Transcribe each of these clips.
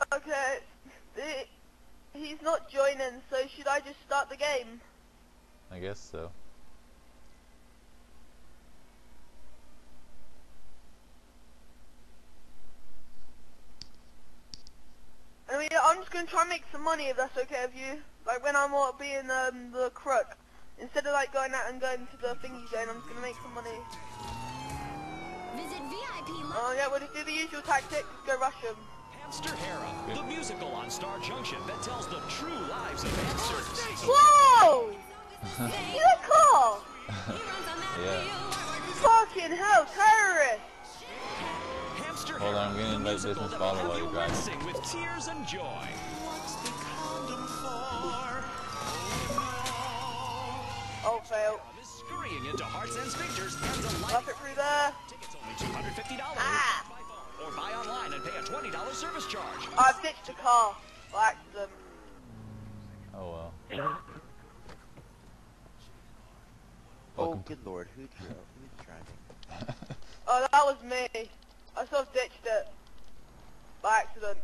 Okay. He's not joining, so should I just start the game? I guess so. I mean, I'm just gonna try and make some money if that's okay with you. Like when I'm being the crook, instead of like going out and going to the thingy zone, I'm just gonna make some money. Visit VIP. Oh yeah, we'll just do the usual tactic. Just go rush them. Hamster Hera, the musical on Star Junction that tells the true lives of hamsters. Whoa! See that car? Yeah. Fucking hell, terrorist! Hamster Hold on, I'm gonna invite musical business that follow will while have you're you driving. racing with tears and joy. Oh, fail. Scurrying into hearts and sphincters and delight. Left it through there. Tickets only $250. Ah! Or buy online and pay a $20 service charge. I've ditched the car by accident. Oh well. Oh, Welcome good lord, who drove? Who's driving? Oh, that was me. I sort of ditched it by accident.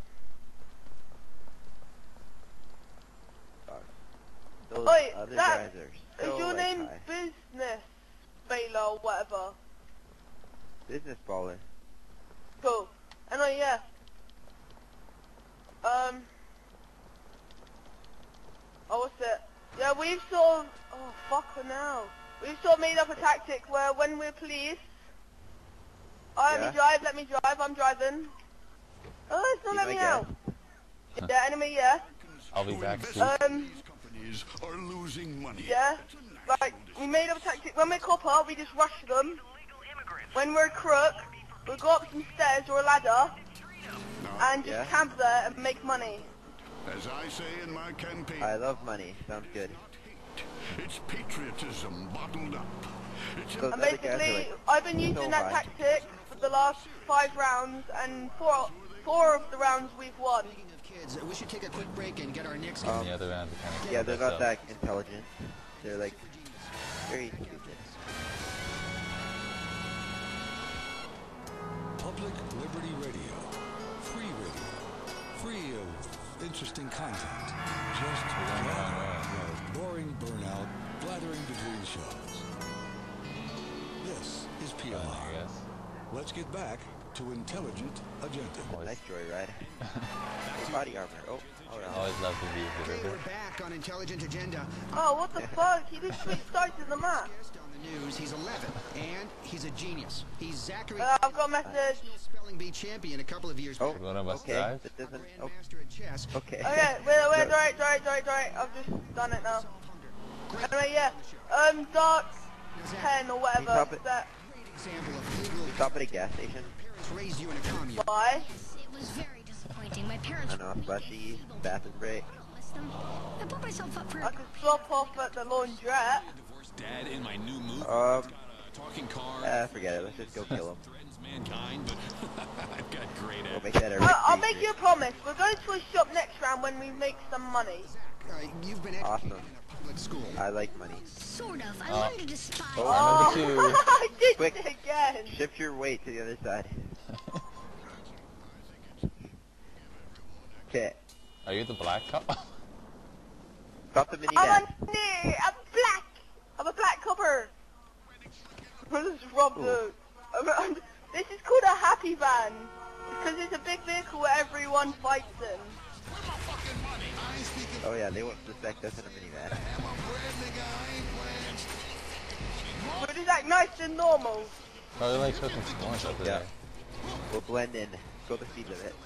Those Oi, other that- guys are Is so your like, name high. Business Baylor or whatever? Business baller. Cool. Anyway, yeah. Oh, what's it? Yeah, we've sort of... Oh, fuck her now. We've sort of made up a tactic where when we're police... Oh, let me drive, I'm driving. Oh, it's not Be letting me my out. Yeah, enemy, yeah. I'll be back soon. Companies are losing money. Yeah. Like, we made up a tactic. When we're copper, we just rush them. When we're a crook, we'll go up some stairs or a ladder and just camp there and make money. As I say in my campaign, I love money. Sounds good. it's patriotism bottled up. It's So And the other guys are basically, like, I've been using so that high. tactic for the last 5 rounds, and four of the rounds we've won. Kids, we should take a quick break and get our next And the other end, kind of yeah, they're messed not up. that intelligent. They're like very stupid. Public Liberty Radio. Free radio. Free of interesting content. Just no boring burnout, blathering between shows. This is I PLR. guess. Let's get back to Intelligent Agenda. Nice joyride. Body armor. Oh, alright. Always love to be the Okay, we're river. back on Intelligent Agenda. Oh, what the fuck? He just switched sides of the map. Guest on the news, he's 11, and he's a genius. He's Zachary. I've got a message. Spelling bee champion a couple of years Oh, back. One of us okay. drive? That doesn't. Oh, Grandmaster at chess. okay. Okay, wait, alright. I've just done it now. Anyway, yeah. Dark 10 or whatever. Stop it. That. Great example of legal. Stop at a gas station. Parents raised you in a commune. Why? It was very disappointing. My I parents don't know, splashy bathroom break. I put myself up for I could swap off at the laundrette. Divorced dad in my new movie. talking car. Forget it. Let's just go kill him. Threatens mankind, but I've got great We'll at make that our I'll victory make you a promise. We're going to a shop next round when we make some money. You've been educated Awesome. in a public school. I like money. sort of. I learned to despise. Oh, I'm number 2. I did Quick. it again. Shift your weight to the other side. Okay. Are you the black cop? Stop the minivan. I'm black. I'm a black copper. This is Rob Ooh. This is called a happy van because it's a big vehicle where everyone fights in. Oh yeah, they won't suspect us in a minivan. But is that nice and normal? Probably like smoking splunts over Yeah. there. We'll blend in. Go the speed limit.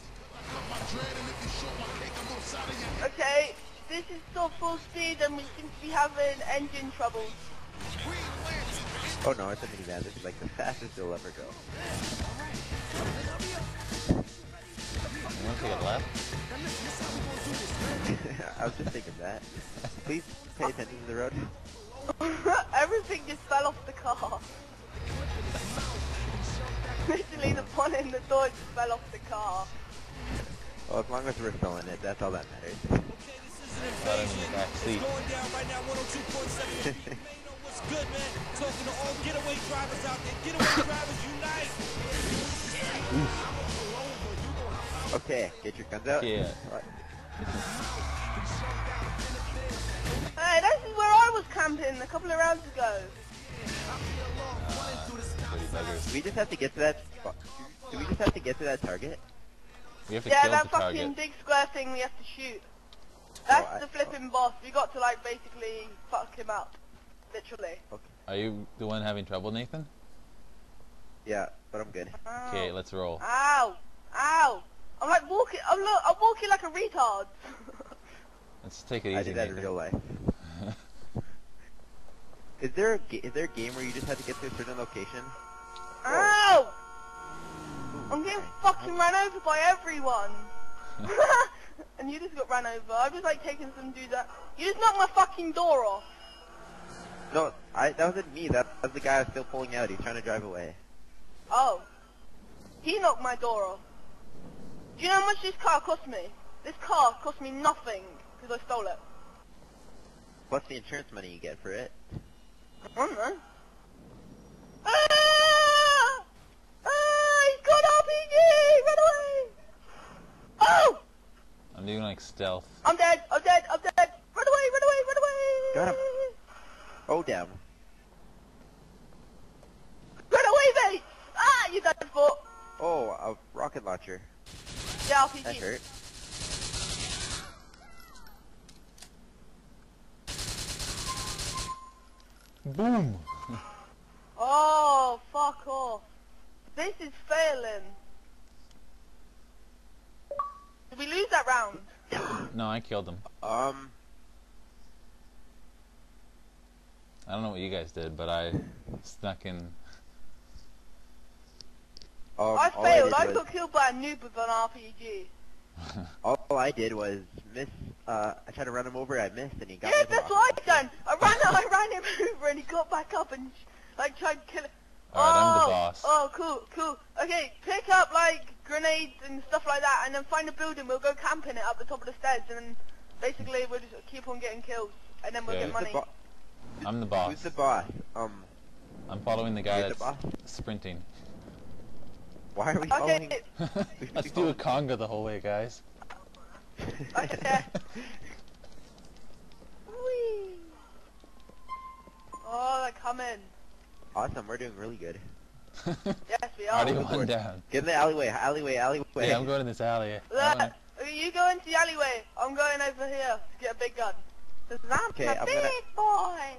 Okay, this is still full speed and we seem to be having engine troubles. Oh no, it's a minivan. This is like the fastest it'll ever go. You want to take a left? I was just thinking that. Please pay attention to the road. Everything just fell off the car. Literally the one in the door just fell off the car. Well, as long as we're still in it, that's all that matters. Not in the back seat. Going down right now, 102.7. What's good, man? Talking to all getaway drivers out there. Getaway drivers unite. Okay, get your guns out. Yeah. Hey, this is where I was camping a couple of rounds ago. Pretty buggers. Do we just have to get to that spot? Do we just have to get to that target? We have to Yeah, kill that the fucking target. big square thing we have to shoot. That's Oh, the flipping boss. We got to like basically fuck him up. Literally. Are you the one having trouble, Nathan? Yeah, but I'm good. Ow. Okay, let's roll. Ow! Ow! I'm like walking. I'm walking like a retard. Let's take it easy, I did that in Nathan. real life. Is there a game where you just have to get to a certain location? Ow! I'm getting fucking run over by everyone. And you just got run over. I was like taking some dudes out. You just knocked my fucking door off. No, that wasn't me. That was the guy I was still pulling out. He's trying to drive away. Oh. He knocked my door off. Do you know how much this car cost me? This car cost me nothing because I stole it. What's the insurance money you get for it? I don't know. Ah! Ah! He's got RPG! Run away! Oh! I'm doing like stealth. I'm dead! I'm dead! I'm dead! Run away! Run away! Run away! Got him. Oh, damn. Run away, mate! Ah! You done for? Oh, a rocket launcher. Yeah, That RPG. hurt. Boom! Oh, fuck off. This is failing. Did we lose that round? No, I killed him. I don't know what you guys did, but I snuck in. I all failed. I did got killed by a noob with an RPG. all I did was miss. I tried to run him over. I missed, and he got Yeah, me. that's what I done. I ran him over and he got back up and like tried to kill him. Alright, I'm the boss. Oh, cool, cool. Okay, pick up like grenades and stuff like that, and then find a building. We'll go camping it up the top of the stairs, and then basically we'll just keep on getting kills, and then we'll Okay. get money. I'm the boss. Who's the boss? I'm following the guy You're the that's boss? sprinting. Why are we following? Okay, Let's do a conga the whole way, guys. okay. Whee. Oh, they're coming. Awesome, we're doing really good. Yes, we are. Already one down. Get in the alleyway. Yeah, I'm going in this alley. Look, you go into the alleyway. I'm going over here to get a big gun. 'Cause I'm Okay, a I'm big gonna- boy.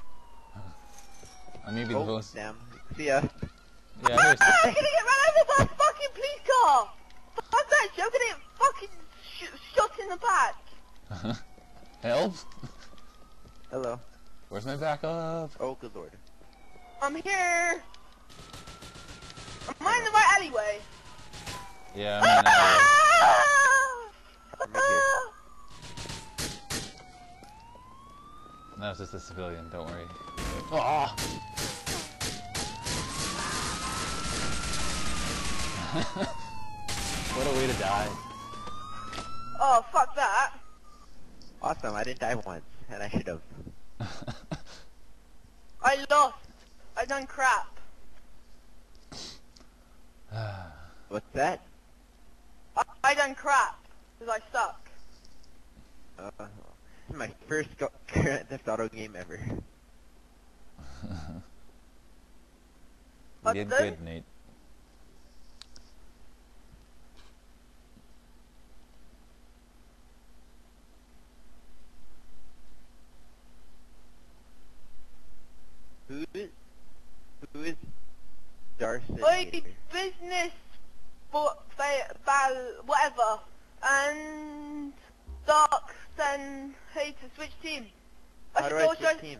I may be the Oh, most. damn. See ya. Yeah, Ah, I'm gonna get run over by a fucking police car. Fuck that shit. I'm gonna get fucking shot in the back. here's. Help! Hello. Where's my backup? Oh, good lord. I'm here. Am I in the right alleyway? Yeah, I'm in that I'm right here. alley. No, it's just a civilian, don't worry. Oh! What a way to die. Oh, fuck that. Awesome, I didn't die once, and I should have. I lost. I done crap. What's that? I done crap. Because I suck. This is my first Grand Theft Auto game ever. You What's did this? good, Nate. Who is Darcy? Oi, business, whatever, and Darks and Haters, which team? How do I switch teams?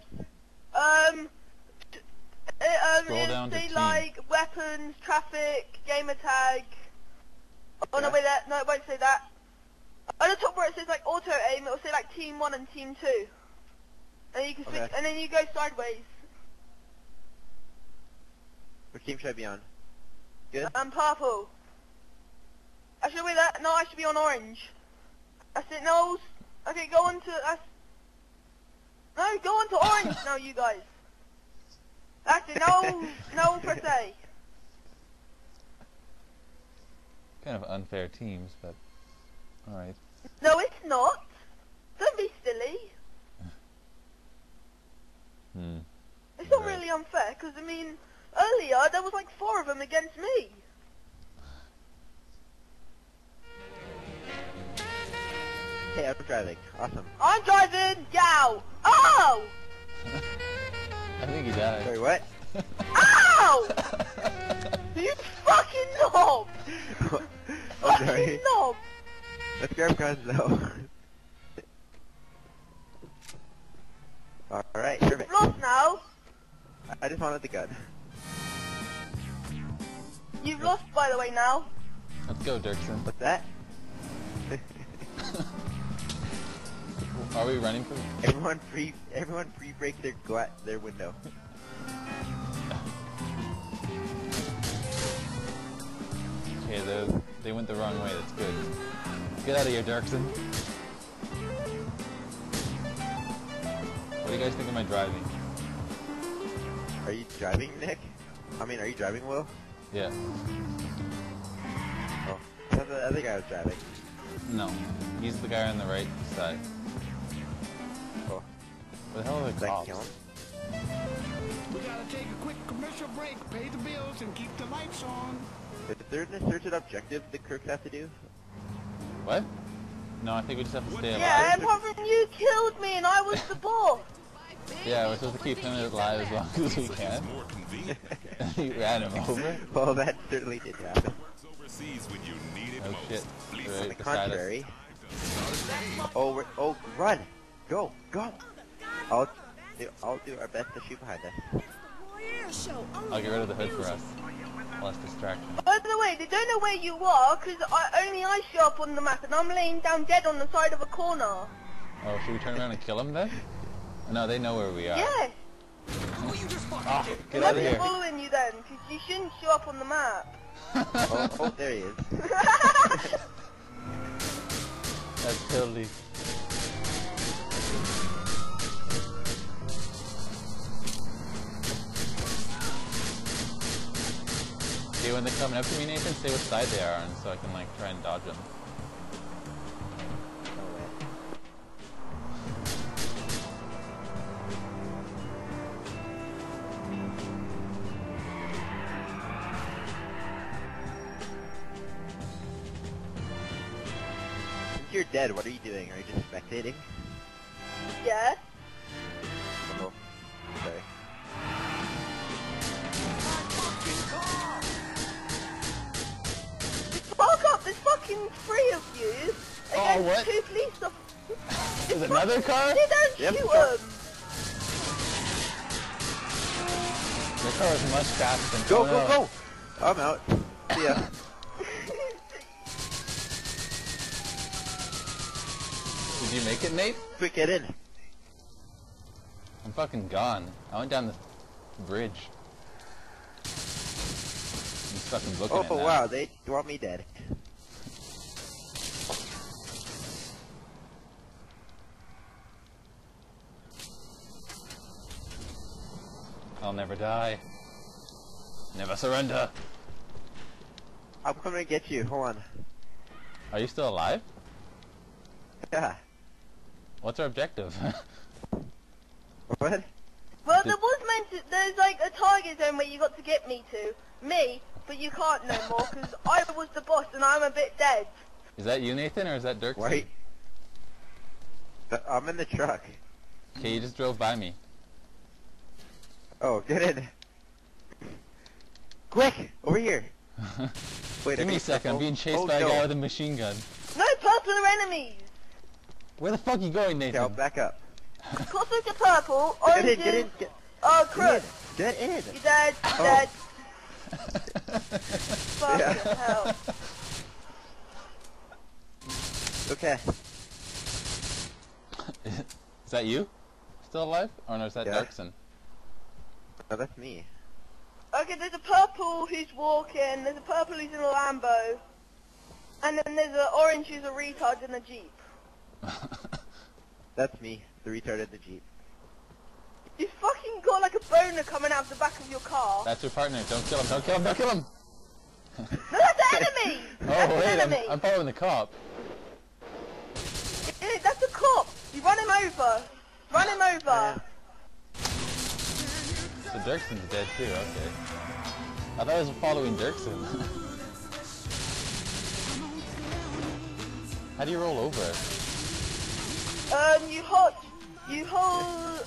Scroll down to say team. like weapons, traffic, gamer tag. Oh no, Okay. wait, no, it won't say that. On the top where it says like auto aim, it will say like team 1 and team 2. And you can switch, Okay. and then you go sideways. Which team should I be on? Good? I'm purple. I should be that. No, I should be on orange. That's it. No. Okay, go on to. No, go on to orange now, you guys. That's it. No, no, press A. kind of unfair teams, but alright. No, it's not. Don't be silly. It's not really unfair, because, I mean, earlier there was like 4 of them against me. Hey, I'm driving. Awesome. I'm driving! Yow! Oh! I think he died. Sorry, what? Ow! You fucking knob! Oh, sorry. Fucking knob! Let's grab guns, though. Alright, perfect. Lost now. I just wanted the gun. You've lost, by the way, now. Let's go, Dirksen. What's that? Are we running for? Everyone free break their window. Okay, they went the wrong way. That's good. Get out of here, Dirksen. What do you guys think of my driving? Are you driving, Nick? I mean, are you driving, Will? Yeah. Oh, I thought the other guy was driving. No, he's the guy on the right side. Oh. Where the hell are the Did I cops? kill him? We gotta take a quick commercial break, pay the bills, and keep the lights on. Is there an asserted objective the Crooks have to do? What? No, I think we just have to stay alive. Yeah, apart from you killed me and I was the boss. Yeah, we're supposed to keep him alive as long as we can. He ran him over. Well, that certainly did happen. Oh shit. They're On right the beside us. contrary. Oh, run! Go! I'll do our best to shoot behind us. I'll get rid of the hood for us. Less distraction. By the way, they don't know where you are because only I show up on the map and I'm laying down dead on the side of a corner. Oh, should we turn around and kill him then? No, they know where we are. Yes. Oh, get out I'm of here. following you then because you shouldn't show up on the map. Oh, there he is. That's totally... Okay, when they're coming up to me, Nathan, say what side they are on so I can, like, try and dodge them. Since you're dead, what are you doing? Are you just spectating? Yes. Oh, sorry. Fuck up, there's fucking 3 of you against what? 2 police officers. There's another car? They don't Yep. shoot them. The car is much faster than... Go, oh, no. go! I'm out. See ya. Did you make it, Nate? Quick, get in. I'm fucking gone. I went down the bridge. I'm just fucking looking at it Oh, now. wow, they want me dead. I'll never die. Never surrender. I'm coming to get you. Hold on. Are you still alive? Yeah. What's our objective? What? Well, there was meant to, there's like a target zone where you got to get me to. Me, but you can't no more because I was the boss and I'm a bit dead. Is that you, Nathan, or is that Dirk? Wait. I'm in the truck. Okay, you just drove by me. Oh, get in. Quick! Over here! Wait, Give me a second, I'm being chased by a guy with a machine gun. No, purple are enemies. Where the fuck are you going, Nathan? Okay, I'll back up. Closer to purple, Get oranges. in, get in, Oh, Crooks. Get in! You're dead, Oh. dead. Fucking Yeah. hell. Okay. Is that you? Still alive? Or no, is that Yeah. Dirksen? Oh, that's me. Okay, there's a purple who's walking, there's a purple who's in a Lambo, and then there's an orange who's a retard in a Jeep. That's me, the retard in the Jeep. You fucking got like a boner coming out of the back of your car. That's your partner. Don't kill him, don't kill him, don't kill him! No, that's the enemy! Oh That's the wait, enemy! I'm following the cop. Yeah, that's the cop! You run him over! Run him over! So Dirkson's dead too, okay. I thought I was following Dirkson. How do you roll over? You hold,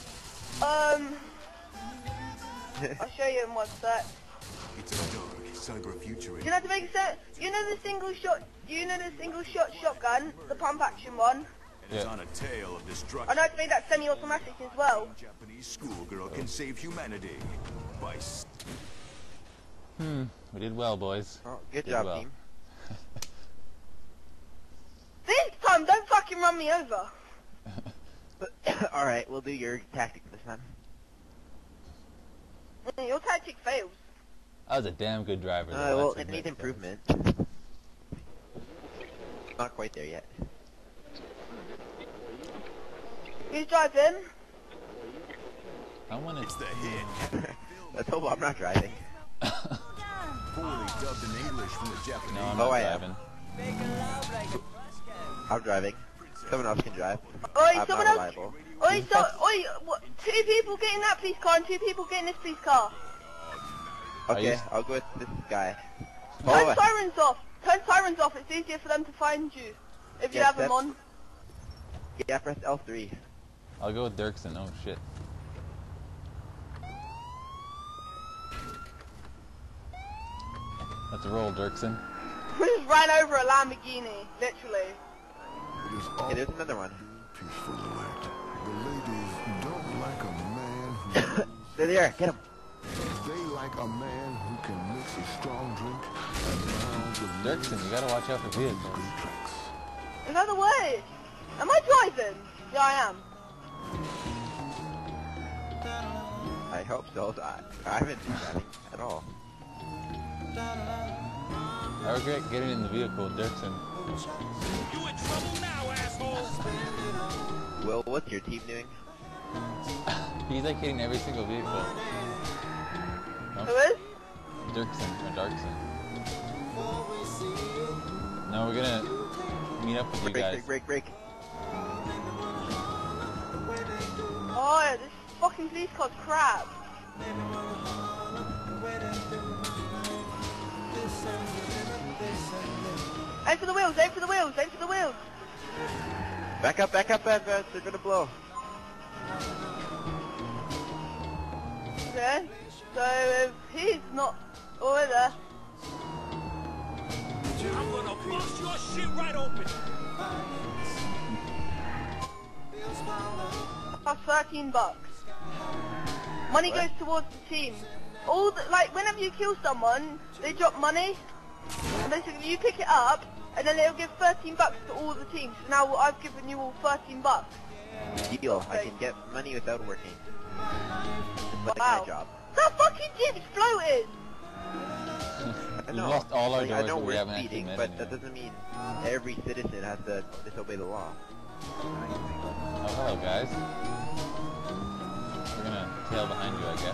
I'll show you in one sec. It's a dark cyber future. You know to make sense. You know the single shot shotgun, the pump action one. It's on a tale of destruction. I know to make that semi-automatic as well. Japanese schoolgirl can save humanity by. We did well, boys. Oh, good Did job, well. team. This time, don't fucking run me over. Alright, we'll do your tactic this time. Your tactic fails. I was a damn good driver. Well, it needs improvement. Not quite there yet. Who's driving? I want It's to. the hit. Let's hope I'm not driving. Poorly dubbed in English from the Japanese. No, I'm Oh, not I am. driving. I'm driving. Someone else can drive. Oi, I'm someone not else. reliable. Oi, what, 2 people get in that police car and 2 people get in this police car. Okay, you- I'll go with this guy. Turn Oh, sirens off. Turn sirens off. It's easier for them to find you if you Yes, have them that's- on. yeah, press L3. I'll go with Dirkson. Oh shit. Let's roll, Dirkson. We just ran over a Lamborghini, literally. It is all Hey, there's another one. peaceful alert. The ladies don't like a man who They're there, get him. they like a man who can mix a strong drink and mild the Dirkson, you gotta watch out for vehicles. great tracks. Is that the way? Am I driving? Yeah, I am. I hope so. I haven't been driving at all. I regret getting in the vehicle with Dirkson. You in trouble now, asshole! Will, what's your team doing? He's like hitting every single vehicle. Who is? Dirkson or Darkson. No, we're gonna meet up with you guys. Break. Oh, yeah, this fucking police car's crap. Aim for the wheels, aim for the wheels, aim for the wheels. Back up, they're gonna blow. Okay, so if he's not over there, I'm gonna bust your shit right open! that's $13. Money goes towards the team. All the, like, whenever you kill someone, they drop money. And basically you pick it up, and then it'll give $13 to all the teams. So now I've given you all $13. Deal. I can get money without working. It's like Wow. my job. That fucking jeep's floating! I We know. lost all our Like, I doors, know but we we're haven't actually speeding, met but anyone. that doesn't mean every citizen has to disobey the law. Oh, hello, guys. We're gonna tail behind you, I guess.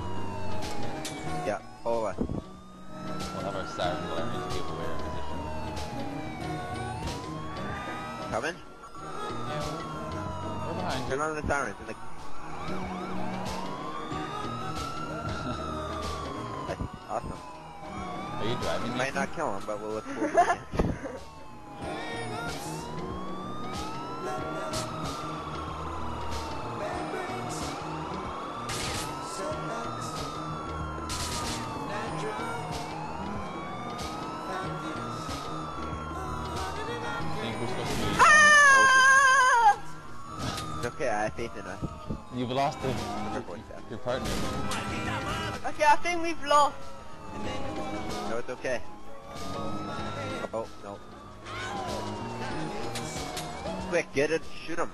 Yeah. Oh, We'll have our siren blaring to give away our position. coming? Yeah, we're behind Turn you. on the sirens. And That's awesome. Are you driving? Might Nathan? not kill him, but we'll look forward to it. I think we're supposed to be... Ah! It's okay, I have faith in us. You've lost Step. your partner. Okay, I think we've lost. No, it's okay. Oh, no. Quick, get it, shoot him.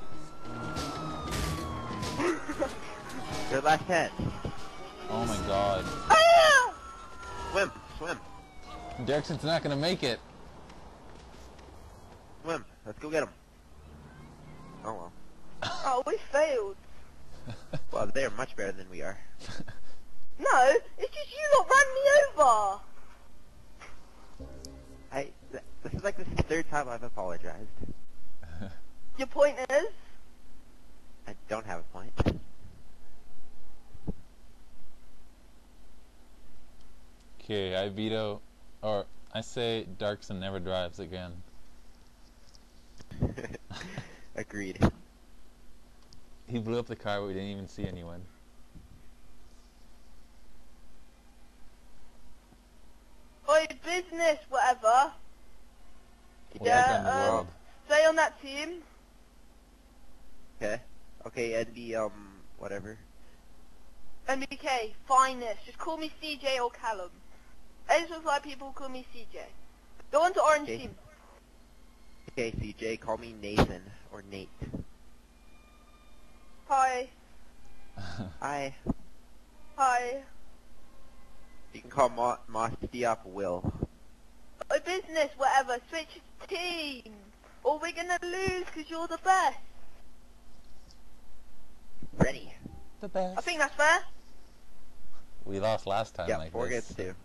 Your last head. Oh my god. Ah! Swim. Dirkson's not gonna make it. Swim. Let's go get him. Oh well. Oh, we failed. Well, they're much better than we are. No, it's just you lot ran me over. This is like the third time I've apologized. Your point is? I don't have a point. Okay, I veto, or I say Darkson never drives again. Agreed. He blew up the car, but we didn't even see anyone. Oi, business, whatever. Whatever in the world. Stay on that team. Okay. Okay, and the, whatever. MBK, finest. Just call me CJ or Callum. I just like people call me CJ. Go on to orange Okay. team. Okay, CJ, call me Nathan, or Nate. Hi. Hi. Hi. You can call Moss Diop Will. Oi, business, whatever. Switch team. Or we're gonna lose because you're the best. Ready. The best. I think that's fair. We lost last time Yeah, like 4 this. gets 2.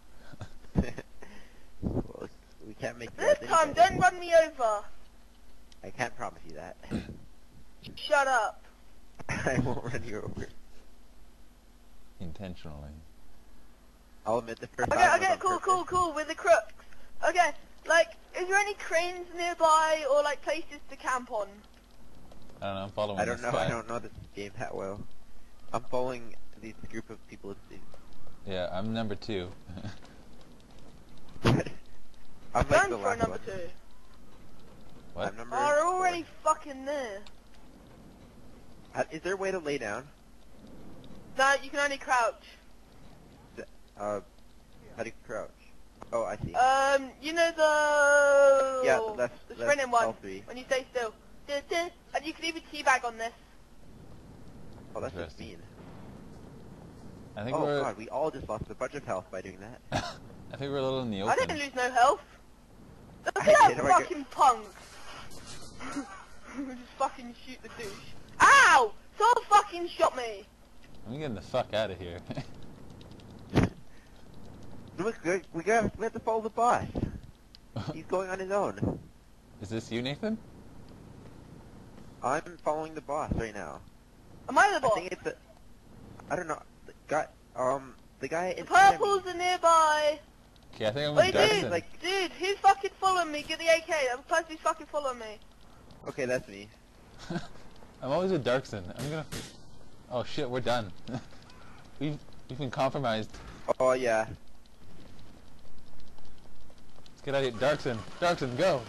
Well, we can't make This that time, don't run me over. I can't promise you that. Shut up. I won't run you over. Intentionally. I'll admit the first Okay, time was okay, on purpose. cool, with the Crooks. Okay, like, is there any cranes nearby or, like, places to camp on? I don't know, I'm following I don't this know. guy. I don't know this game that well. I'm following this group of people. Yeah, I'm number 2. I'm like Run the for last number one. 2. What? I'm number Oh, they're 4. already fucking there. Is there a way to lay down? No, you can only crouch. How do you crouch? Oh, I see. You know the... Yeah, that's sprinting one. L3. When you stay still. And you can even teabag on this. Oh, that's just Interesting. mean. I think Oh we're god, we all just lost a bunch of health by doing that. I think we're a little in the I open. didn't lose no health. Look I at that did, oh my God. fucking punk. Just fucking shoot the douche. Ow! Someone fucking shot me. I'm getting the fuck out of here. Look, we have to follow the boss. He's going on his own. Is this you, Nathan? I'm following the boss right now. Am I the I boss? think it's I don't know. The guy in Purples are nearby. Okay, I think I'm Oi, with dude, Darkson. dude, who's fucking following me? Get the AK. That person who's fucking following me. Okay, that's me. I'm always with Darkson. I'm gonna... Oh shit, we're done. we've been compromised. Oh yeah. Let's get out of here. Darkson! Darkson, go!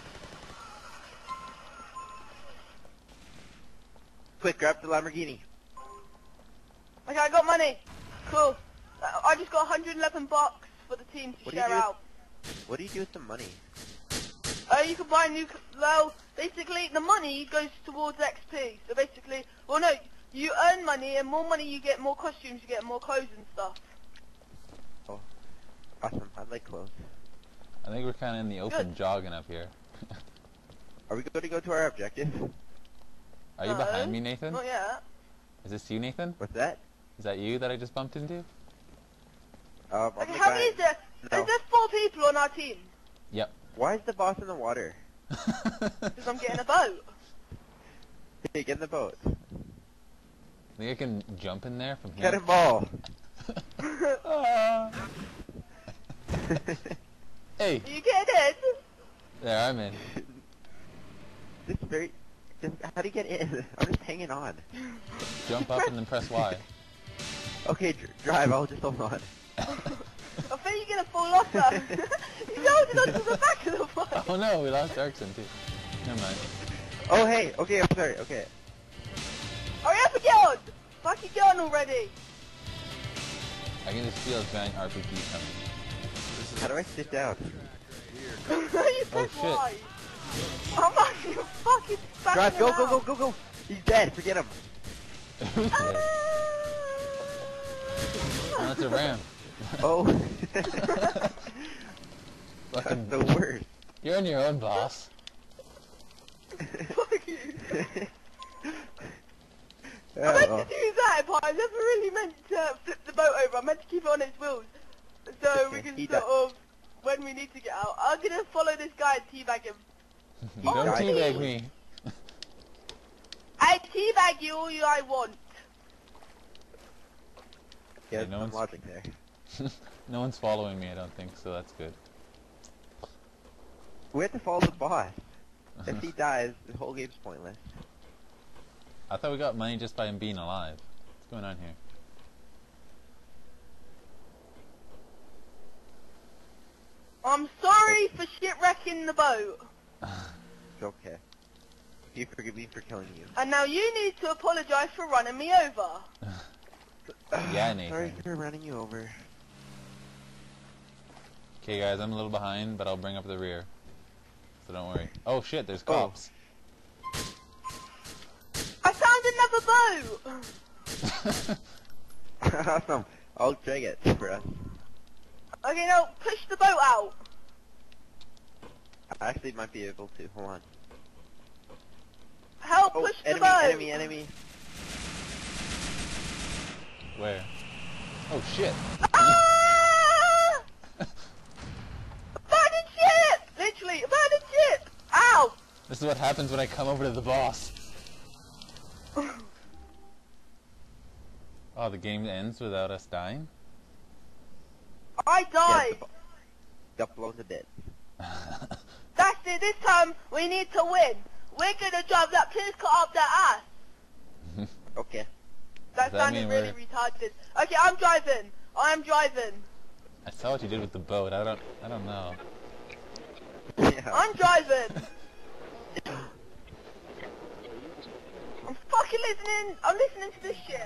Quick, grab the Lamborghini. Okay, I got money. Cool. I just got 111 bucks for the team to What do you share do? out. What do you do with the money? You can buy new... Well, basically, the money goes towards XP. So basically... Well, no. You earn money, and more money you get, more costumes you get, more clothes and stuff. Oh, awesome. I like clothes. I think we're kinda in the open Good. jogging up here. Are we going to go to our objective? Are you No, behind me, Nathan? Not yet. Is this you, Nathan? What's that? Is that you that I just bumped into? I'm Okay, the how guy- many is there? No. Is there 4 people on our team? Yep. Why is the boss in the water? Because I'm getting a boat. Hey, get in the boat. Think I can jump in there from here? Cannonball! Ah. Hey! You get it? There, I'm in. This is very... How do you get in? I'm just hanging on. Jump up and then press Y. Okay, drive, I'll just hold on. I think you're gonna fall off though. He's holding onto the back of the boat. Oh no, we lost Darkson too. Never mind. Oh, hey, okay, I'm sorry, okay. Hurry up and get on! Fucking get on already! I can just feel a giant RPG coming. How do I sit down? You press Oh, shit. Y. I'm not you fucking Drive, go, him go, out. go, go, go! He's dead, forget him. Who's there? Oh, that's a ram. Oh. That's Fucking, the worst. you're on your own, boss. Fuck you. I Oh, meant to do that, but I never really meant to flip the boat over. I meant to keep it on its wheels. So we can He sort of when we need to get out. I'm gonna follow this guy and teabag him. Don't teabag me. I teabag you all I want. Yeah, no some one's- logic there. No one's following me, I don't think, so that's good. We have to follow the boss. If he dies, the whole game's pointless. I thought we got money just by him being alive. What's going on here? I'm sorry for shipwrecking the boat. It's okay. You forgive me for killing you. And now you need to apologize for running me over. Yeah, Nathan. Sorry for running you over. Okay, guys, I'm a little behind, but I'll bring up the rear. So don't worry. Oh shit, there's cops. I found another boat! Awesome. I'll drag it for us. Okay, now push the boat out. I actually might be able to. Hold on. Help Oh, push the enemy, boat! enemy, enemy. Where? Oh shit. Ah! Abandoned ship! Literally, abandoned ship! Ow! This is what happens when I come over to the boss. Oh, the game ends without us dying? I died! Got blown to bits. That's it, this time we need to win. We're gonna drive that police car up their ass. Okay. That Does that sounded mean really we're- retarded. Okay, I'm driving. I'm driving. I saw what you did with the boat. I don't know. Yeah. I'm driving. I'm fucking listening. I'm listening to this shit.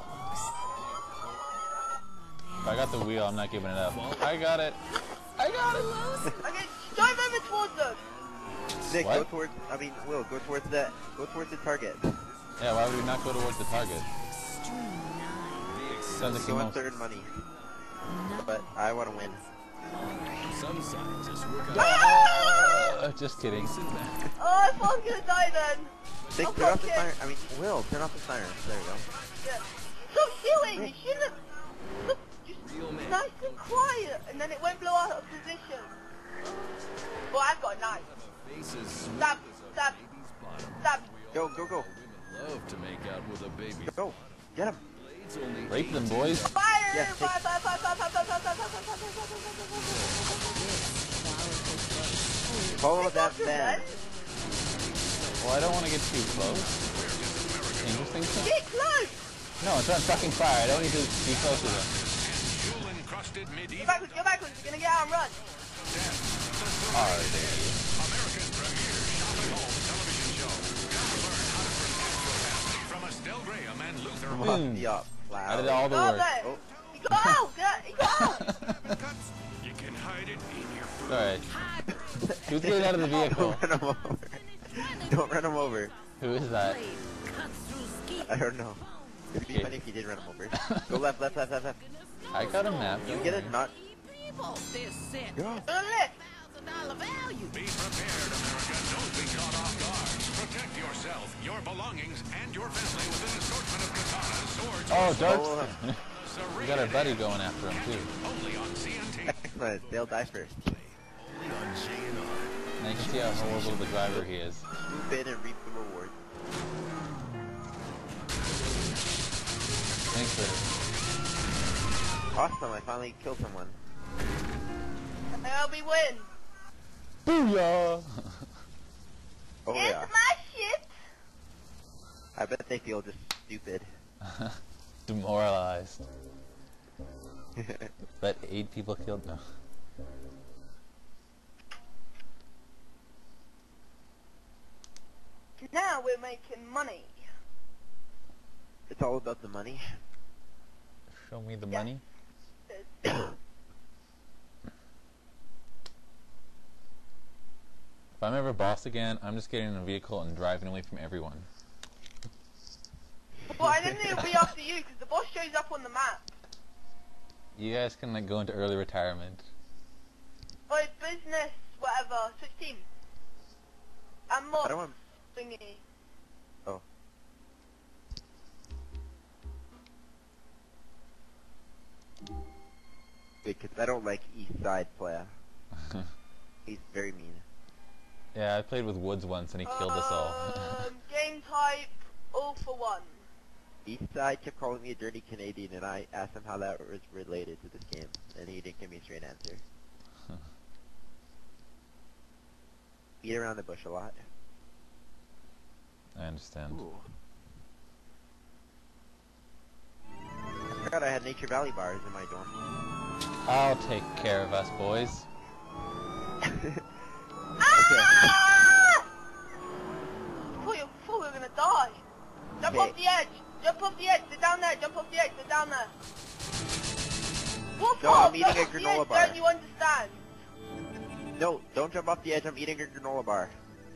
If I got the wheel, I'm not giving it up. I got it. I got it. Okay, drive over towards them. Nick, What? go towards. I mean, Will, go towards the target. Yeah, why would we not go towards the target? Sounds like He the wants most... to earn money. But I want to win. Some scientists work out Ah! Just kidding. Oh, I thought I was gonna die then. Nick, Oh, turn off the fuck it. siren. I mean, Will, turn off the siren. There we go. Yeah. Stop shooting. You shouldn't have. Look, just real man. nice and quiet, and then it won't blow out of position. Well, I've got a knife. faces Stab, stab, baby's bottom. stab. Go, go, go. Women love to make out with a baby. Go. Get him. Blades only Rape them, boys. Fire! Yes, Fire! Fire! Fire! Fire! Fire! Fire! Fire! Fire! Fire! Fire! Follow that van. Well, I don't want to get too close. Interesting thing. Get close! No, it's on fucking fire. I don't need to be close to them. Jewel-encrusted Go medieval backwards, go backwards. We're gonna get out and run. Are they? American premier shopping home television show. Now learn how to protect your family from Estelle Graham and Luther. Boom. Must be up. I did Loud. all the Go work. there. Oh. He got out! He got out! You can hide it in your food. Alright. Who's getting out of the vehicle? Don't run him over. Don't run him over. Who is that? I don't know. It'd be Okay. funny if you did run him over. Go left, left, left, left, left. I got a map. You get it? Not. Go. To the left. Be prepared, America. Don't be caught off guard. Protect yourself, your belongings, and your family with an assortment of katanas, swords, Oh, Oh, Dark. We got our buddy going after him too. only on CNT. excellent. They'll die first. And you can see how horrible the driver he is. Swoop in and reap the reward. Thanks for... Awesome, I finally killed someone. And we win. Booyah! Oh It's yeah. my ship. I bet they feel just stupid. Demoralized. But 8 people killed now. Now we're making money. It's all about the money. Show me the Yeah. money. If I'm ever boss again, I'm just getting in a vehicle and driving away from everyone. Well, I didn't think it would be after you because the boss shows up on the map. You guys can like go into early retirement. Or business, whatever. Switch team. And more I don't want. thingy. Oh. Because I don't like East Side player. He's very mean. Yeah, I played with Woods once and he killed us all. Game type, all for one. Eastside kept calling me a dirty Canadian, and I asked him how that was related to this game, and he didn't give me a straight answer. Beat around the bush a lot. I understand. Ooh. I forgot I had Nature Valley bars in my dorm. I'll take care of us, boys. Okay. I thought we were gonna die. Jump Okay. off the edge. Jump off the edge. They're down there. Jump off the edge. They're down there. What No, I'm eating a granola bar. Don't you understand? No, don't jump off the edge. I'm eating a granola bar.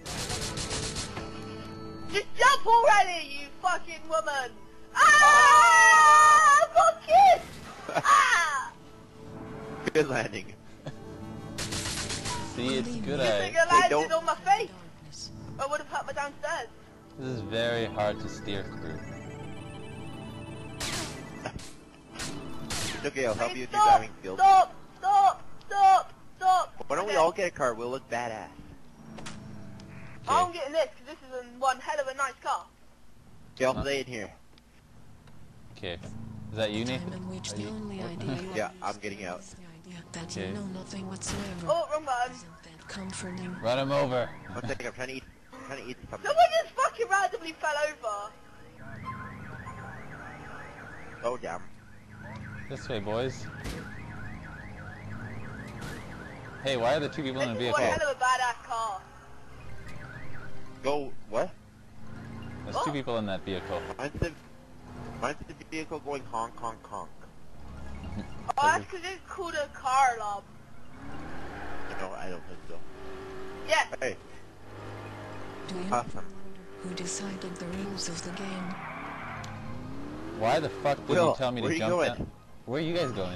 Just jump already, you fucking woman! Ah! Fuck it! Ah! Good landing. See, it's good. You think I landed don't- on my face? I would have hurt my downstairs. This is very hard to steer through. It's okay, I'll help you with your Stop! driving skills. Stop! Stop! Stop! Stop! Why don't we all get a car? We'll look badass. I'm getting this because this is one hell of a nice car. Okay, I'll stay in here. Okay. Is that you, Nathan? In which Are the you- only idea Yeah, I'm getting out. is the idea that Okay. you know nothing whatsoever. Oh, wrong button. Isn't that comforting? Run him over. 1 second, I'm trying to eat something. Someone just fucking randomly fell over. Oh, damn. This way, boys. Hey, why are there two people in a This is vehicle? one hell of a badass car. Go, what? There's two people in that vehicle. Mine's the vehicle going honk, honk, honk. Oh, that's because it's called a car alarm. No, I don't think so. Yes. Hey, Do you awesome. who decided the rules of the game? Why the fuck did Will, you tell me where to you jump going? down? Where are you guys going?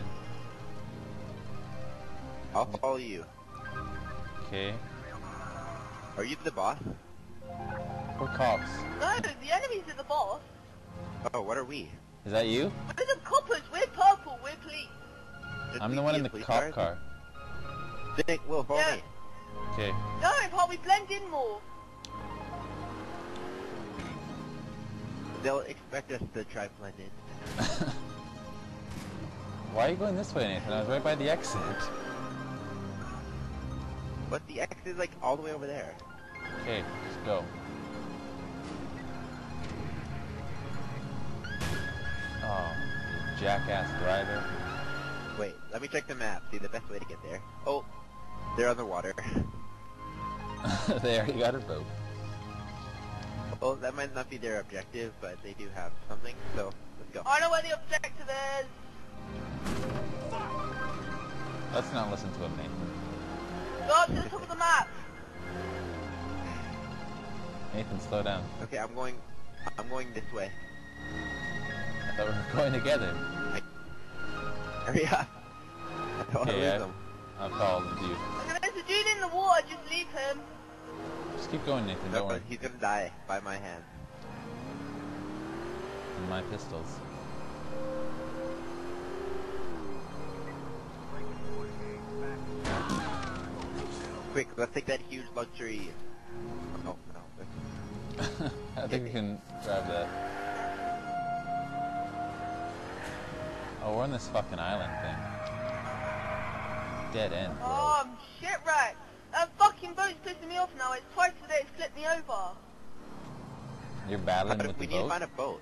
I'll follow you. Okay. Are you the boss? We're cops. No, the enemies are the boss. Oh, what are we? Is that you? We're the coppers. We're purple. We're police. Just I'm we the one be in the police cop cars? car. Nick, Will, follow Yeah. me. Okay. No, Paul, we blend in more. They'll expect us to try blend in. Why are you going this way, Nathan? I was right by the exit. But the X is like all the way over there. Okay, just go. Oh, you jackass driver. Wait, let me check the map. See the best way to get there. Oh, they're on the water. There, you got a boat. Well, that might not be their objective, but they do have something, so let's go. I know where the objective is. Let's not listen to him, Nathan. Go up to the top of the map. Nathan, slow down. Okay, I'm going this way. I thought we were going together. Hurry up. I don't want to Okay, lose them. I'll call the dude. There's a dude in the water. Just leave him. Just keep going, Nathan, No, don't worry. he's gonna die by my hand. And my pistols. Quick, let's take that huge luxury. Oh, no. I think we can grab that. Oh, we're on this fucking island thing. Dead end, bro. Oh, I'm shipwrecked. That fucking boat's pissing me off now. It's twice today it's flipped me over. You're battling with We the need to boat? find a boat.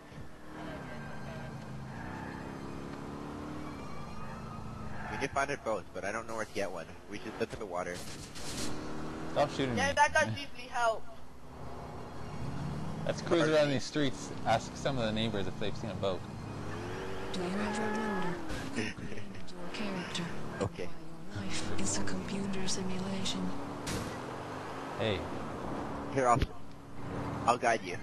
We need to find a boat, but I don't know where to get one. We should look at the water. Stop shooting Yeah, me. that does usually help. Let's cruise around these streets. Ask some of the neighbors if they've seen a boat. Do you ever wonder who created your character? Okay. Why your life is a computer simulation? Hey, Here, I'll guide you.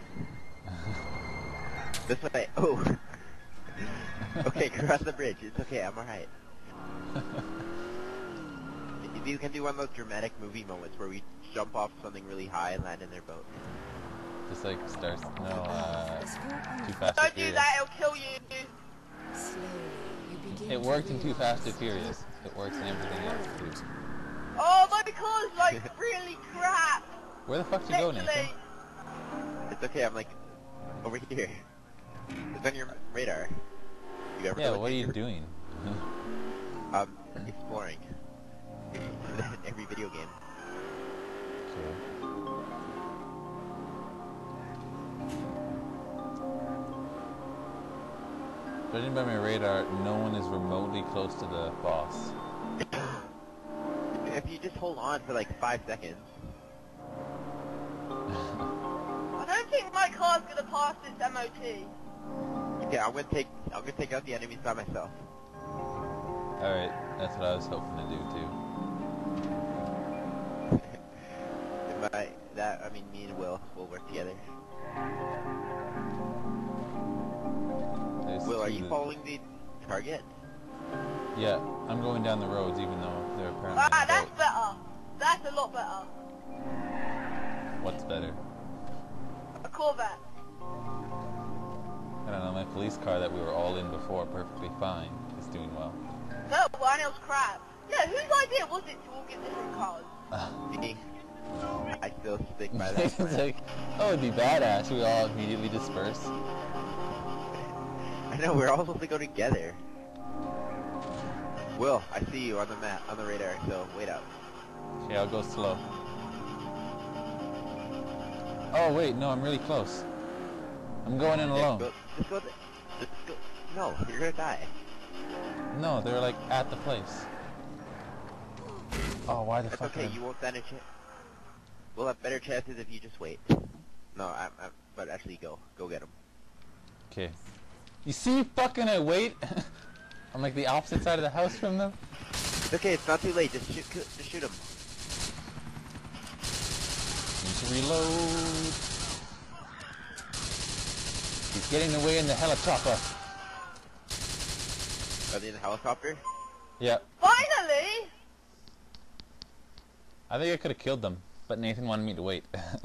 This way. Oh. Okay, cross the bridge. It's okay. I'm alright. You can do one of those dramatic movie moments where we jump off something really high and land in their boat. just like stars. No, Too Fast and Don't do Furious. that, it'll kill you. It worked in Too Fast and Furious. It works in everything else too. Oh, my car's like really crap. Where the fuck did you go, Nathan? Literally. It's okay, I'm like over here. It's on your radar. You ever Yeah, look what are at you your- doing? Exploring. Every video game. Okay. Judging by my radar, no one is remotely close to the boss. If you just hold on for like 5 seconds. I don't think my car's gonna pass its MOT. Okay, I'm gonna take out the enemies by myself. Alright, that's what I was hoping to do too. Me and Will work together. There's Will, are two you that- following the target? Yeah, I'm going down the roads even though they're apparently Ah, on that's boats. better. That's a lot better. What's better? A Corvette. I don't know, my police car that we were all in before perfectly fine is doing well. No, mine was crap. Yeah, whose idea was it to all get different cars? Me. I still stick by that. It's like, oh, it'd be badass. We all immediately disperse. I know, we're all supposed to go together. Will, I see you on the map, on the radar, so wait up. Okay, I'll go slow. Oh, wait, no, I'm really close. I'm going in alone. Just go. No, you're gonna die. No, they're like at the place. Oh, why the That's fuck? okay, you won't stand a chance. We'll have better chances if you just wait. No, but actually go get them. Okay. You see, fucking I wait. I'm like the opposite side of the house from them. It's okay, it's not too late. Just shoot them. Need to reload. He's getting away in the helicopter. Are they in the helicopter? Yeah. Finally! I think I could have killed them, but Nathan wanted me to wait.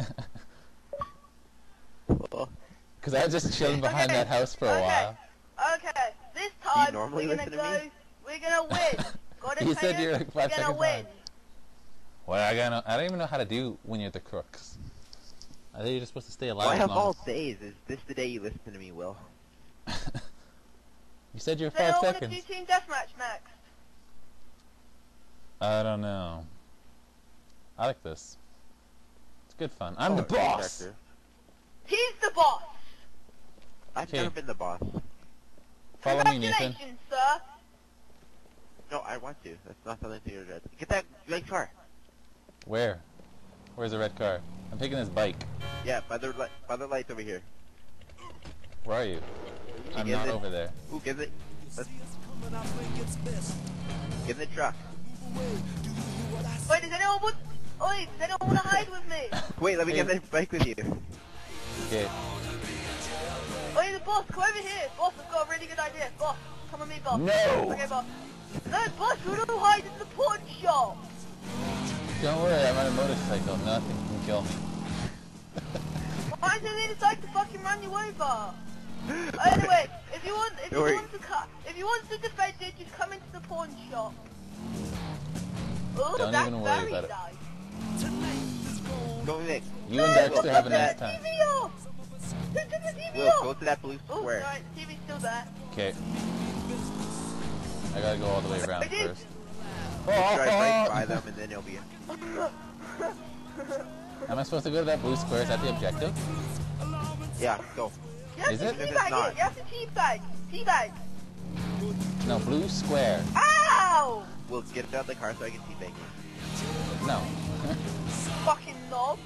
Because I was just chilling behind that house for a while. Okay, this time normally we're gonna listen to go. We're gonna win. Got it, You said Taylor? you're like 5 We're seconds gonna win. behind. Well, I don't even know how to do when you're the Crooks. I think you're just supposed to stay alive. Why as of long all as- days is this the day you listen to me, Will? You said you're So 5 I want to seconds. do team deathmatch next. I don't know. I like this. It's good fun. I'm the Oh, boss! director. He's the boss. I've Okay. never been the boss. Follow me, Nathan. Congratulations, sir. No, I want to. That's not something to regret. Get that red car. Where? Where's the red car? I'm taking this bike. Yeah, by the lights over here. Where are you? I'm get not it? over there. Ooh, get it. Get in the truck. Wait, does anyone want? Oi, does anyone want to hide with me? Wait, let me get Hey. the bike with you. Okay. Oi, the boss, come over here. Boss, I've got a really good idea. Boss, come with me, boss. No! Okay, boss. No, boss, we're all hide in the pawn shop. Don't worry, I'm on a motorcycle. Nothing can kill me. Why did they decide to fucking run you over? Anyway, if you want to defend it, just come into the pawn shop. Oh, Don't that's even worry very about it. nice. Go Nick. You and Dexter have a nice Turn time. the TV off. Turn the TV Will, off. go to that blue Oh, square. right, the TV's still there. Okay. I gotta go all the way around I did. first. Drive right by them and then it'll be... Am I supposed to go to that blue square? Is that the objective? Yeah, go. You have Is to it? If it's teabag not. it. You have to teabag. Teabag. No, blue square. Ow! We'll get out of the car so I can see things. No. Fucking knob.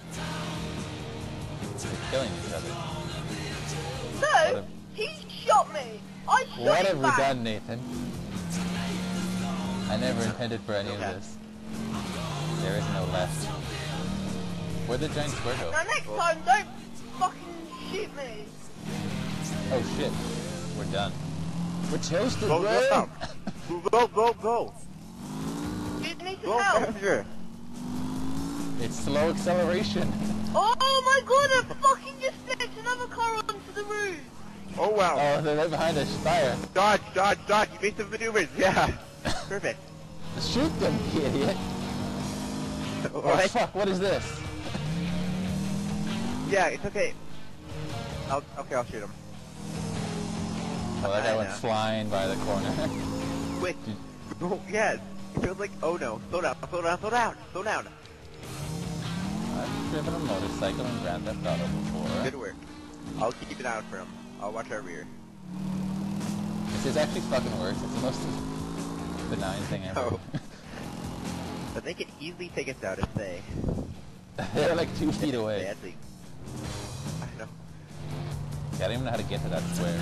They're killing each other. So, he shot me. I shot What him have we back. done, Nathan? I never intended for any of Okay. this. There is no left. Where'd the giant square go? Now next time, don't fucking shoot me. Oh shit. We're done. We're toasted, Go, bro! go! You need Go some help. faster! It's slow acceleration. Oh my god, I fucking just flipped another car onto the roof. Oh wow. Oh, they're right behind us. Fire. Dodge! You made some maneuvers, yeah! Perfect. Shoot them, you idiot. Oh What? fuck, what is this? Yeah, it's okay. Okay, I'll shoot him. Oh, that guy I went know. flying by the corner. Wait. Oh, yeah. It feels like, oh no. Slow down, slow down, slow down, slow down. I've driven a motorcycle in Grand Theft Auto before. Good work. I'll keep an eye out for him. I'll watch our rear. This actually fucking works. It's the most benign thing ever. Oh. But they could easily take us out if they... They're like 2 feet away. I know. Yeah, I don't even know how to get to that square.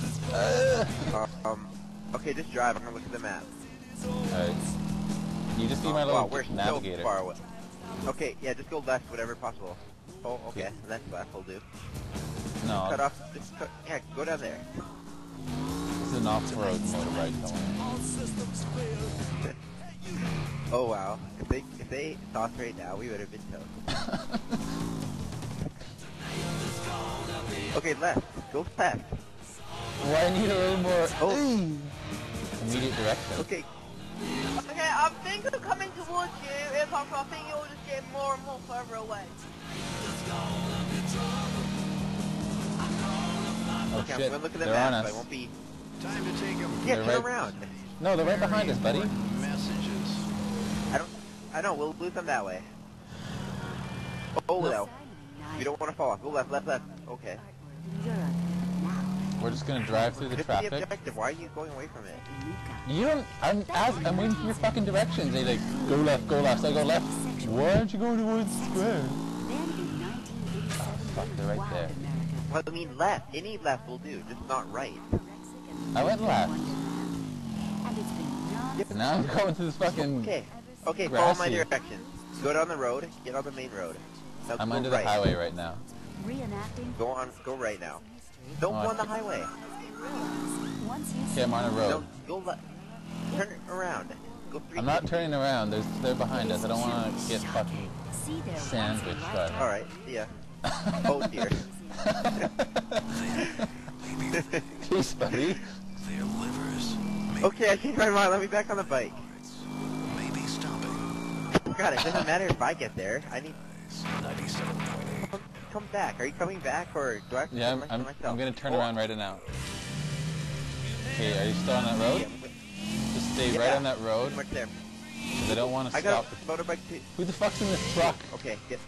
Okay, just drive. I'm gonna look at the map. Alright. You just be my little we're navigator. so far away. Okay, yeah, just go left, whatever possible. Oh, okay, that's left will do. No, Cut off, just cut, yeah, go down there. this is an off-road motorbike somewhere. Oh wow, if they saw us right now, we would have been toast. Okay, left, go left. Well, I need a little more immediate direction. Okay. Okay, I think I'm coming towards you. If I think you'll just get more and more further away. Oh Okay, shit, I'm gonna look at the they're on map, so us. I won't be... Time to take them. Yeah, They're turn right- around. No, they're right behind us, buddy. Messages. I know, we'll lose them that way. Oh, no. We don't want to fall off. Go left, left, left. Okay. We're just gonna drive through the Get the traffic. objective. Why are you going away from it? You don't. I'm waiting for your fucking directions. They like go left, go left. So I go left. Why aren't you going towards the square? Oh fuck, they're right there. Well, I mean left. Any left will do, just not right. I went left. Yeah. Now I'm going to this fucking. Okay. Okay, follow my grassy. directions. Go down the road. Get on the main road. Now I'm go under right. the highway right now. Go on. Go right now. Don't Oh, go on the highway. Okay, I'm on a road. No, go left. Turn around. Go 3. I'm not turning around. They're behind us. I don't want to get fucking sandwiched. But... All right. See ya. Oh dear. Peace, buddy. Their livers. Okay, I changed my mind. Let me back on the bike. Maybe stopping. God, it doesn't matter if I get there. I need. 97.8. Come back. Are you coming back, or do I have to Yeah, turn myself? I'm gonna turn Oh, around right now. Okay, are you still on that road? Yeah, Just stay right on that road. pretty much there. 'Cause I don't want to I stop. got a motorbike too. Who the fuck's in this truck? Okay, get.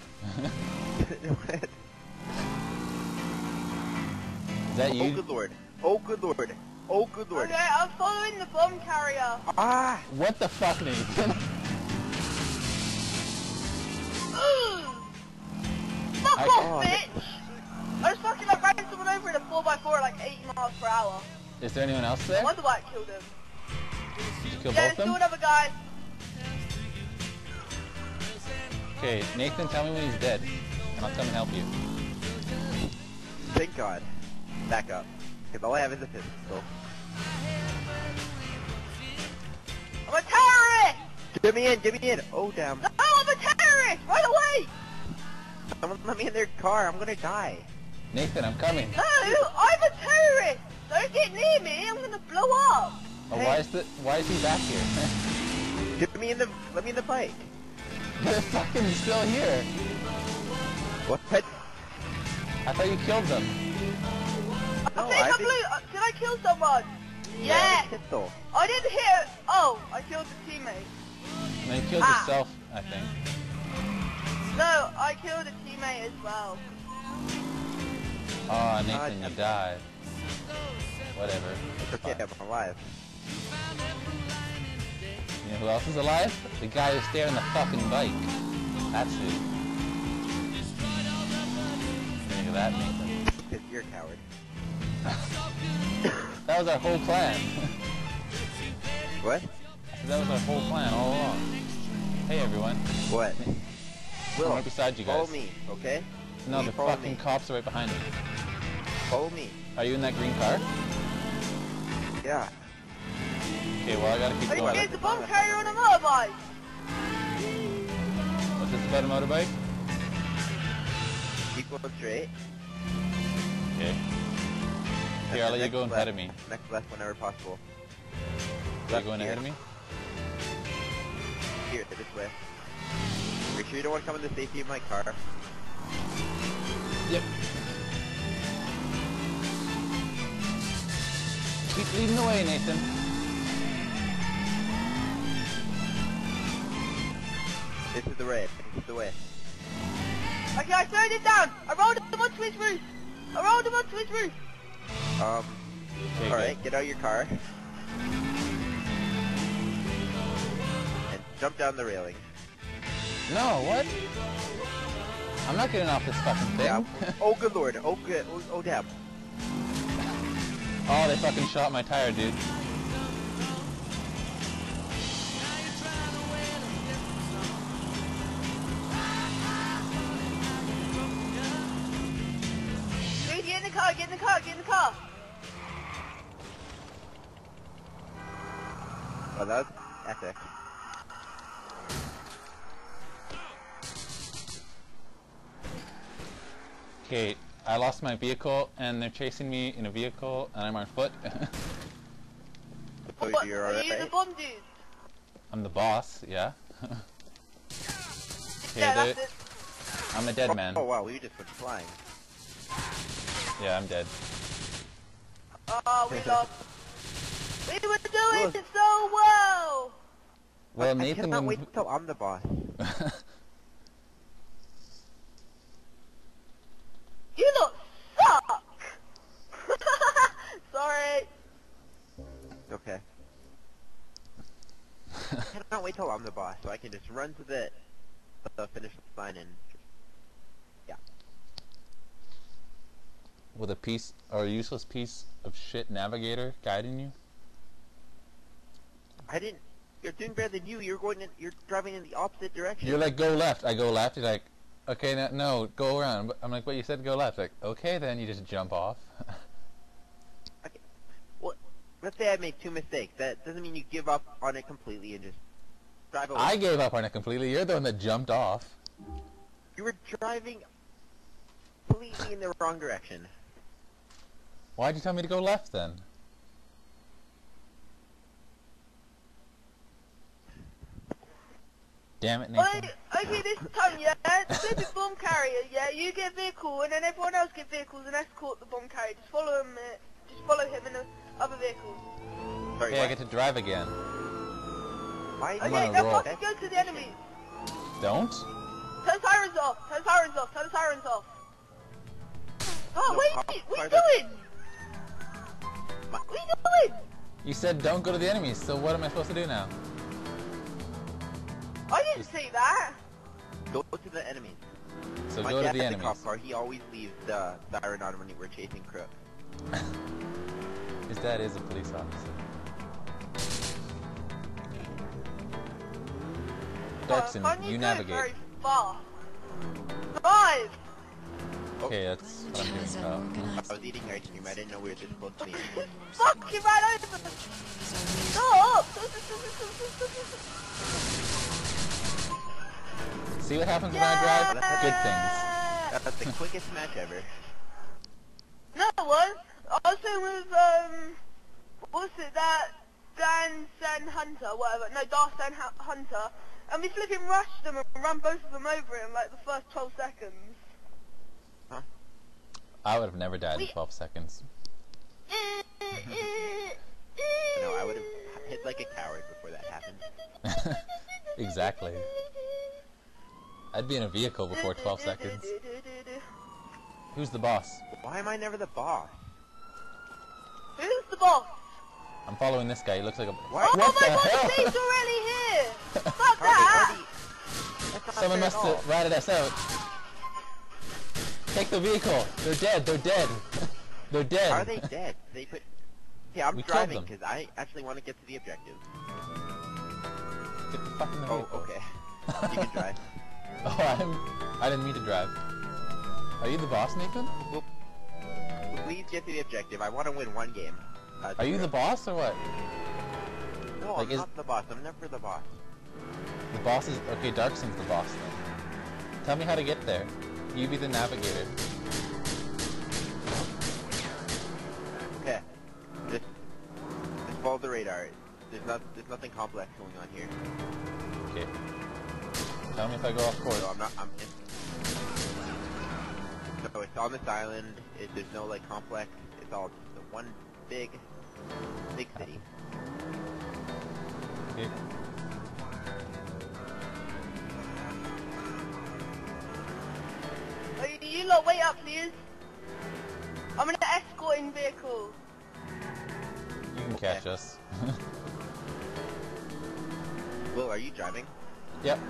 Is that Oh you? good lord. Oh good lord. Oh good lord. Okay, I'm following the bomb carrier. Ah! What the fuck, Nathan? Fuck I- off, bitch! I just fucking like ran someone over in a 4x4 at like 80 miles per hour. Is there anyone else I there? wonder why I killed him. Did you kill Yeah, both there's still them? another guy. Okay, Nathan, tell me when he's dead, and I'll come and help you. Thank God. Back up. Because all I have is a pistol. I'm a terrorist! Get me in, get me in! Oh damn. No, I'm a terrorist! Right away! Someone let me in their car, I'm gonna die. Nathan, I'm coming. No, I'm a terrorist! Don't get near me, I'm gonna blow up! Oh, Hey. why is he back here? Get me in the, let me in the bike. They're fucking still here. What? I thought you killed them. No, I think I blew, did I kill someone? Yes! Pistol. I didn't hit, oh, I killed the teammate. No, you killed Ah. yourself, I think. No, I killed a teammate as well. Oh, Nathan, you died. Whatever. Okay, I'm alive. You know who else is alive? The guy who's staring the fucking bike. That's who. Think of that, Nathan. Because you're a coward. That was our whole plan. What? That was our whole plan all along. Hey, everyone. What? Will, right beside you guys. follow me, okay? No, Please the follow fucking me. cops are right behind me. Follow me. Are you in that green car? Yeah. Okay, well, I gotta keep Are you going. getting the bomb carrier on a motorbike? What's this about a motorbike? Keep going straight. Okay. Here, I'll let you go Next ahead left. of me. Next left whenever possible. Are you going ahead of me? Here, this way. You're sure you don't want to come in the safety of my car? Yep. Keep leading the way, Nathan. This is the red. This is the way. Okay, I slowed it down. I rolled him onto his roof. Okay, Alright, get out your car. And jump down the railing. No, what? I'm not getting off this fucking thing. Yeah. Oh good lord. Oh good. Oh damn. Oh, they fucking shot my tire, dude. Dude, get in the car, get in the car, get in the car. Oh, that was epic. Okay, I lost my vehicle, and they're chasing me in a vehicle, and I'm on foot. Oh, What, you're are alright? you the bomb dude? I'm the boss, yeah. Okay, Yeah, that's it. I'm a dead man. Oh wow, we just went flying. Yeah, I'm dead. Oh, we lost. We were doing Look. so well. Well, I Nathan, cannot wait until I'm the boss. You lot suck. Sorry. Okay. I cannot wait till I'm the boss, so I can just run to the finish line and just, yeah. with a piece or a useless piece of shit navigator guiding you. I didn't. You're doing better than you. You're driving in the opposite direction. You're like, go left. I go left. You're like, okay, no, go around. I'm like, but you said go left. Like, okay, then you just jump off. Okay. Well, let's say I make 2 mistakes. That doesn't mean you give up on it completely and just drive away. I gave up on it completely. You're the one that jumped off. You were driving completely in the wrong direction. Why'd you tell me to go left then? Damn it, Nathan. Okay, this time, yeah, stupid bomb carrier, yeah, you get a vehicle and then everyone else get vehicles and escort the bomb carrier. Just follow him in the other vehicles. Sorry, Hey, I what? get to drive again. Why? I'm Okay, on a now roll. fucking go to the enemies. Don't? Turn sirens off, turn sirens off, turn sirens off. Oh, No, wait, how what are you far doing? What are you doing? You said don't go to the enemies, so what am I supposed to do now? I didn't say that. Go to the enemies. So My go to dad's the in the cop enemies. car. He always leaves the siren on when we're chasing Crooks. His dad is a police officer. Darkson, Can't you go navigate. very fast. Drive! Okay, that's what I'm doing. I was eating ice cream. I didn't know we were this close to the end. Fuck, you ran over! Stop! See what happens when I drive? Good things. That's the quickest match ever. No, it was. I was playing with, what's it, that Dan Sen Hunter, whatever. No, Darth Sen Hunter. And we flipping rushed them and ran both of them over in like the first 12 seconds. I would have never died in 12 seconds. No, I would have hit like a coward before that happened. Exactly. I'd be in a vehicle before 12 seconds. Who's the boss? Why am I never the boss? Who's the boss? I'm following this guy. He looks like a... What? Oh What my the god, hell? the thing's already here! Fuck that! That's not Someone fair must at all. have ratted us out. Take the vehicle. They're dead. They're dead. They're dead. Are they dead? They put... Okay, I'm We killed driving them. because I actually want to get to the objective. Get the fuck in the Oh, vehicle. okay. You can drive. Oh, I didn't mean to drive. Are you the boss, Nathan? Well, please get to the objective. I want to win one game. Are you the boss or what? No, like, I'm not the boss. I'm never the boss. The boss is... Okay, Darkson's the boss then. Tell me how to get there. You be the navigator. Okay. Just follow the radar. There's nothing complex going on here. Okay. Tell me if I go off course. No, I'm not. I'm in. So it's on this island. There's no like complex. It's all just the one big city. Okay. You lot wait up, please. I'm in an escorting vehicle. You can catch us. Will, are you driving? Yep.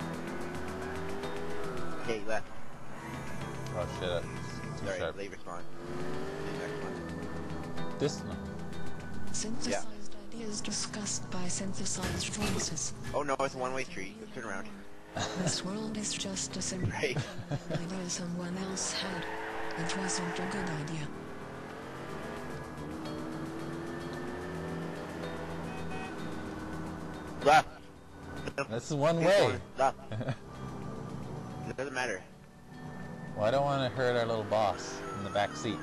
Okay, left. Oh shit. Too Sorry, sharp. late response. Next one. This one. Synthesized ideas discussed by synthesized voices. Oh no, it's a one-way street. Let's turn around. This world is just a simple Right. idea someone else had. It wasn't a good idea. Left. This is one Keep way. going. Left. It doesn't matter. Well, I don't want to hurt our little boss in the back seat.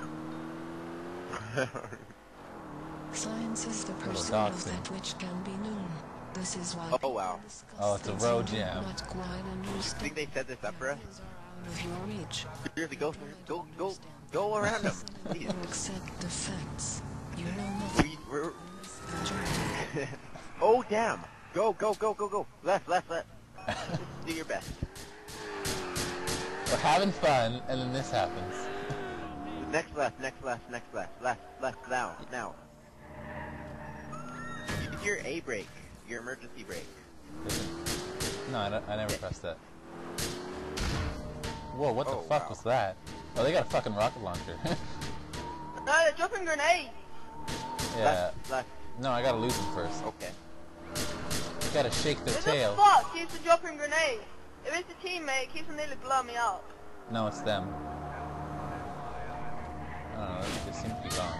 Science is the Little pursuit dog of thing. that which can be known. This is why Oh wow. Oh, it's a road you do jam. not quite I understand think they set this up for us. with your reach. Seriously, go around them. Please. You accept the facts. You know nothing. We're The journey. oh damn! Go! Left. Do your best. We're having fun, and then this happens. Next left. Now. Use your A brake, your emergency brake. No, I never pressed that. Whoa, what the Oh, fuck wow. was that? Oh, they got a fucking rocket launcher. No, they're dropping grenades. Yeah. Left. No, I gotta lose them first. Okay. You gotta shake their Who the tail. fuck keeps dropping grenades? If it's a teammate, it keeps on nearly blowing me up. No, it's them. I don't know, they seem to be gone.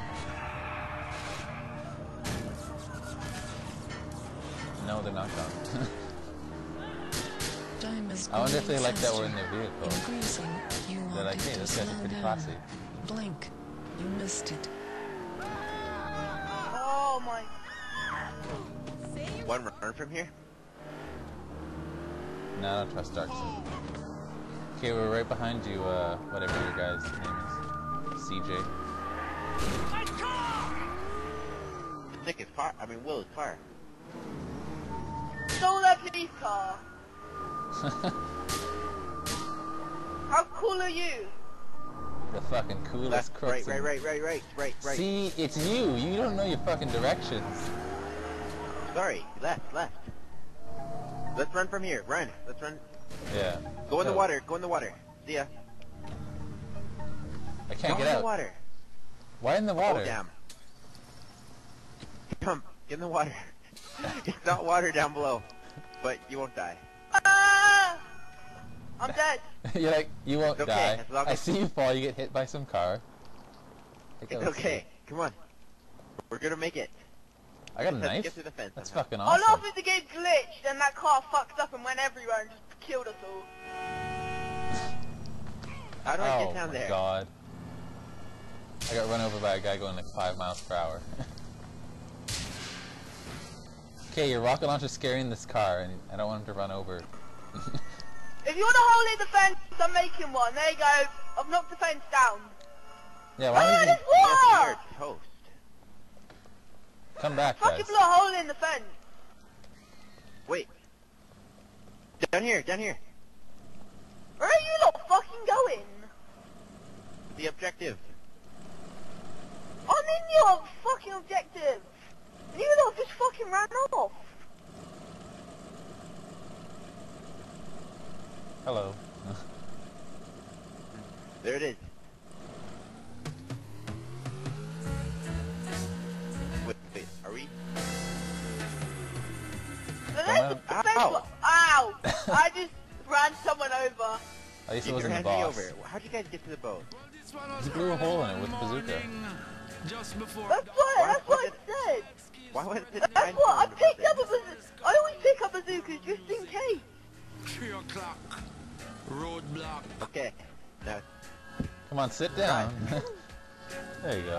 No, they're not gone. Time is I wonder if they going like that faster. we're in their vehicle. Increasing. You They're like, wanted hey, to this guy's slow pretty down. classy. Blink. You missed it. Oh my. One run from here. No, I don't trust Dark Sim. Okay, we're right behind you, whatever your guy's name is. CJ. Nick is far. I mean, Will is far. Stole that police car. How cool are you? The fucking coolest Left, crooks. right. See, it's you. You don't know your fucking directions. Sorry, left. Let's run from here. Run. Let's run. Yeah. Go in the Oh, water. See ya. I can't Go get in out. the water. Why in the water? Oh damn. Come, get in the water. It's not water down below, but you won't die. Ah! I'm dead. You're like, you won't It's okay, die. as long I as- see you fall, you get hit by some car. It's okay. Come on. We're gonna make it. I got a Let's knife? get through the fence. That's somehow. fucking Oh awesome. no, if the game glitched and that car fucked up and went everywhere and just killed us all. How do I Oh get down my there? god. I got run over by a guy going like 5 miles per hour. Okay, your rocket launcher's scaring this car, and I don't want him to run over. If you want to hold in the fence, I'm making one. There you go. I've knocked the fence down. Yeah, Oh, why don't you there's Yes, water! you're toast. come back, guys? Fucking blew a hole in the fence. Wait. Down here. Where are you lot fucking going? The objective. I'm in your fucking objective. And you lot just fucking ran off. Hello. There it is. Wait, are we? The Ow. fence was- Ow! I just ran someone over. At least it Keep wasn't your the hand me boss. over. How'd you guys get to the boat? He blew a hole in it with the bazooka. Just before That's what I said. Why was it? That's what I picked up a bazooka. I always pick up bazookas just in case. 3 o'clock. Roadblock. Okay. Now, Come on, sit down. There you go.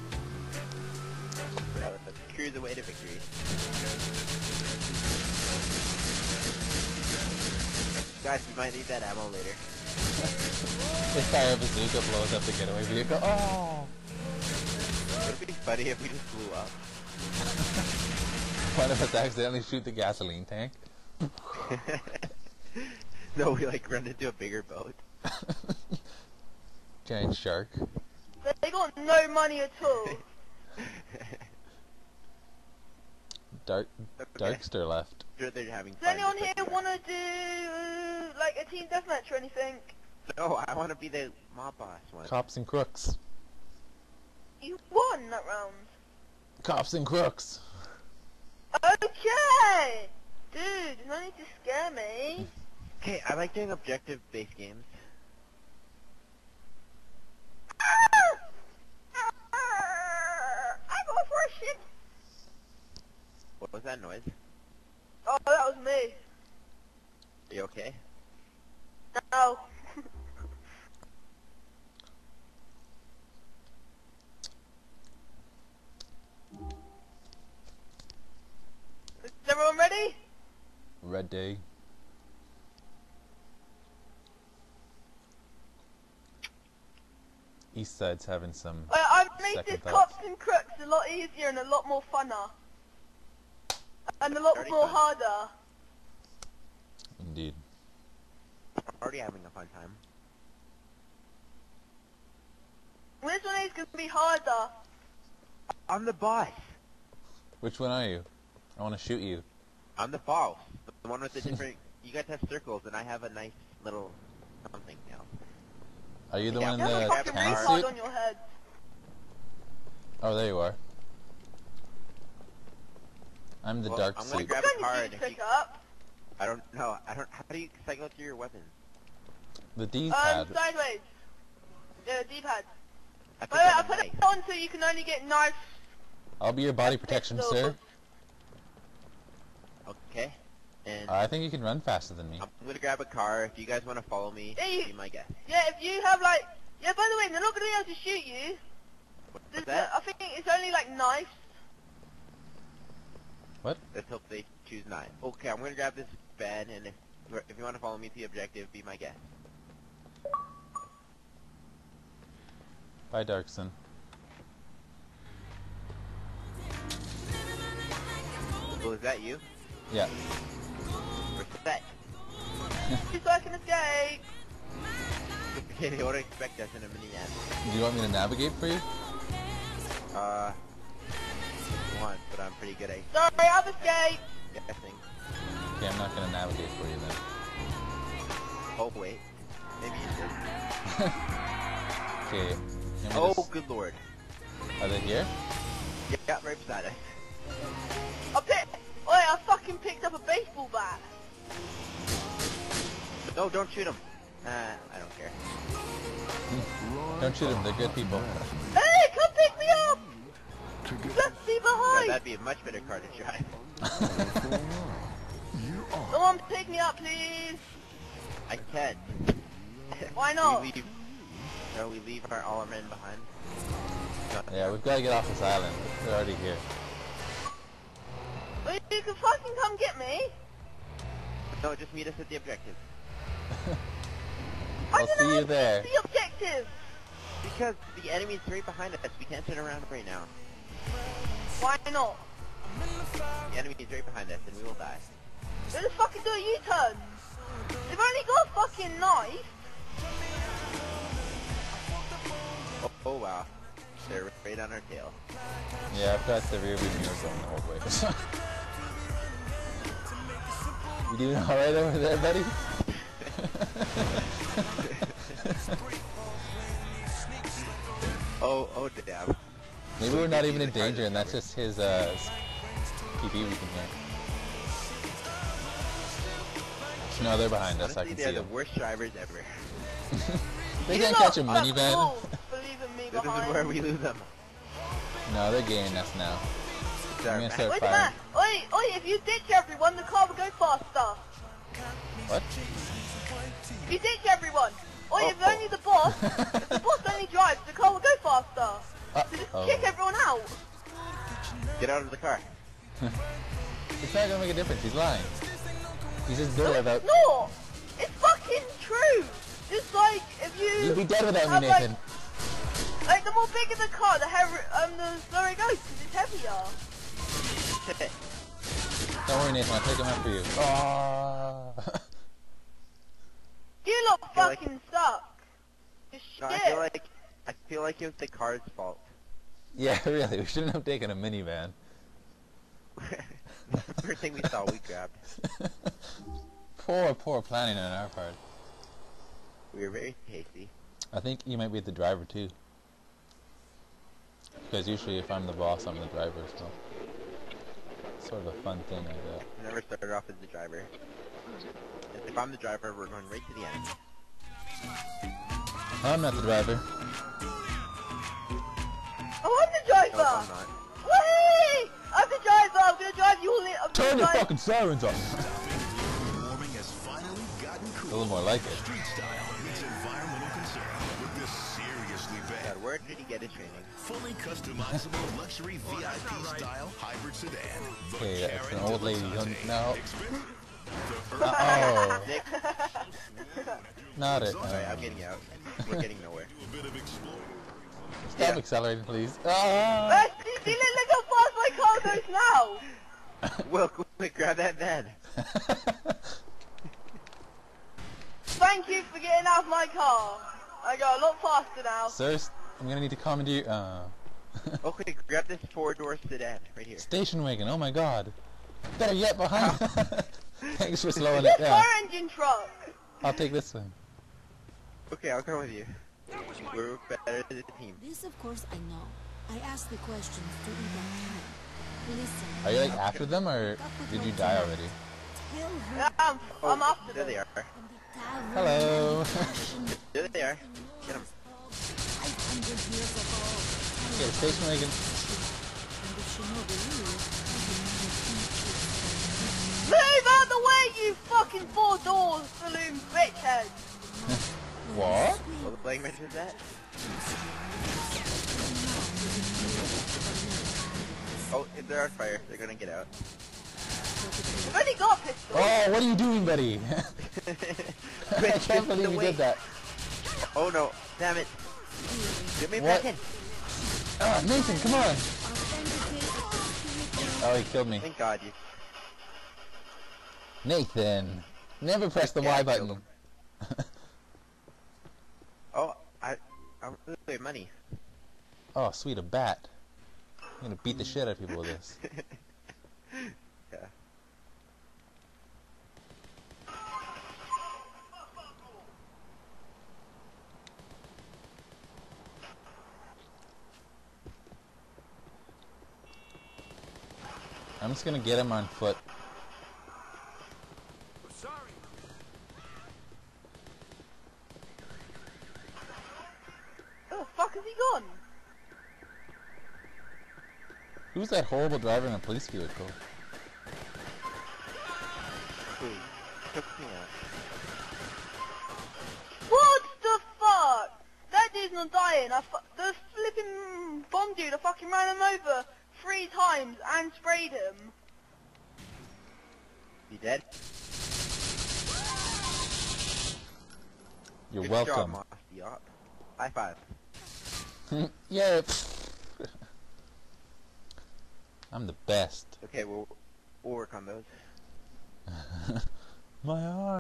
let's cruise away to victory. Guys, we might need that ammo later. This fire bazooka blows up the getaway vehicle. Oh! It would be funny if we just blew up. One of us accidentally shoot the gasoline tank. No, we like run into a bigger boat. Giant shark. They got no money at all. Darkster left. Sure they're having Does fun. anyone here want to do like a team deathmatch or anything? No, I want to be the mob boss one. Cops and crooks. You won that round. Cops and crooks. Okay! Dude, no need to scare me. Okay, I like doing objective-based games. I'm going for a shit. What was that noise? Oh, that was me. Are you okay? No. Is everyone ready? Ready. East Side's having some I made second this thoughts. Cops and Crooks a lot easier and a lot more funner. And a lot Already more fun. harder. Indeed. I'm already having a fun time. This one is going to be harder. I'm the boss. Which one are you? I want to shoot you. I'm the boss. The one with the different... You guys have circles, and I have a nice little something now. Are you the Yeah, one in You have a the fucking tan retard suit? on your head. Oh, there you are. I'm the Well, dark I'm gonna suit. grab What a kind card. of If pick you, up? I don't know. How do you cycle through your weapons? The D-pad. Sideways. Yeah, the D-pad. I Wait, I that put on it on so you can only get knives. I'll be your body protection, sir. Okay. And I think you can run faster than me. I'm gonna grab a car. If you guys want to follow me, Hey. be my guest. Yeah, if you have like... Yeah, by the way, they're not going to be able to shoot you. What's that? I think it's only like knives. What? Let's hope they choose 9. Okay, I'm gonna grab this bed, and if you want to follow me to the objective, be my guest. Bye, Darkson. Well, is that you? Yeah. We're set. So I can escape. Okay, what do you expect us in a minivan? Do you want me to navigate for you? Once, but I'm pretty good at Sorry, I've escaped. guessing. Okay, I'm not gonna navigate for you then. Oh, wait. Maybe you should. Okay. let me Oh, just- good lord. Are they here? Yeah, right beside us. I fucking picked up a baseball bat. No, don't shoot him. I don't care. Don't shoot them, they're good people. Hey, come pick me up! Left me Yeah, behind! that'd be a much better car to drive. Someone pick me up, please! I can't. Why not? We leave all our men behind. No, Yeah, we've got to get off this island. They're already here. Well, you can fucking come get me! no, just meet us at the objective. I'll see you there. The objective! Because the enemy's right behind us. We can't turn around right now. Why not? The enemy's right behind us, and we will die. Let's fucking do a U-turn! They've only got a fucking knife! Oh wow. They're right on our tail. Yeah, I've got the rear view mirror going the whole way. You doing alright over there, buddy? Oh damn. Maybe we're not even in danger and that's just his TV we can hear. No, they're behind us, I Honestly, can they're see the them. worst drivers ever. They You can't lot catch a are minivan. fools for leaving me This behind. is where we lose them. No, they're gaining us now. It's our I'm gonna match. start Wait a firing. minute! Oi, if you ditch everyone, the car will go faster! What? If you ditch everyone! Oi, if Oh. only the boss, if the boss only drives, the car will go faster! So just Uh-oh. kick everyone out! Get out of the car. It's not gonna make a difference, he's lying. He's just bitter about... No! It's You'd be dead without me, have, Nathan. Like the more bigger the car, the slower it goes because it's heavier. Don't worry, Nathan. I'll take him out for you. Oh. You lot fucking suck. Just No, shit. I feel like it was the car's fault. Yeah, really. We shouldn't have taken a minivan. The first thing we saw, we grabbed. Poor planning on our part. We were very hasty. I think you might be the driver too. Because usually if I'm the boss, I'm the driver, so... Sort of a fun thing like that. Never started off as the driver. If I'm the driver, we're going right to the end. I'm not the driver. Oh, I'm the driver! No, I'm not. Whee! I'm the driver! I'm gonna drive you all in. Turn your fucking sirens off! Warming has finally gotten cool. A little more like it. Street style meets environmental concern with this seriously bad. God, where did he get his training? Fully customizable luxury VIP style hybrid sedan. Okay, that's an old lady. No. Uh-oh. Nick, Not it. sorry, I'm getting out. We're getting nowhere. Stop accelerating, please. Ah! See, look how fast my car goes now! Will, quick, grab that van. Thank you for getting out of my car. I go a lot faster now. Sir, I'm gonna need to commandeer you. Okay, grab this 4-door sedan right here. Station wagon, oh my god. Better yet, behind. Thanks for slowing This it down. fire engine truck. I'll take this one. Okay, I'll come with you. We're better as a team. This, of course, I know. I asked the questions to eat that time. Listen. Are you like after them, or did you die already? Tell her Yeah, I'm after There them. they are. from the tavern. Hello. There they are. Get them. 500 years ago. Okay, the station wagon. And if she know the rules, I will never teach you. Move out the way, you fucking 4 doors, saloon bitch head. What? What language is that? Oh, if they're on fire, they're gonna get out. I've only got a pistol. Oh, what are you doing, buddy? I can't believe you did that. Oh no, damn it. Get me What? back in. Oh, Nathan, come on. Oh, he killed me. Thank God you. Nathan, never press the Y button. Oh, I'm really money. Oh, sweet, a bat. I'm gonna beat the shit out of people with this. Yeah. I'm just gonna get him on foot. Where the fuck has he gone? Who's that horrible driver in a police vehicle? Ooh, took me out. What the fuck? That dude's not dying. The flipping bomb dude, I fucking ran him over 3 times and sprayed him. You dead? You're Good welcome. Job, Yup. High five. Yeah. I'm the best. Okay, we'll work on those. My arm.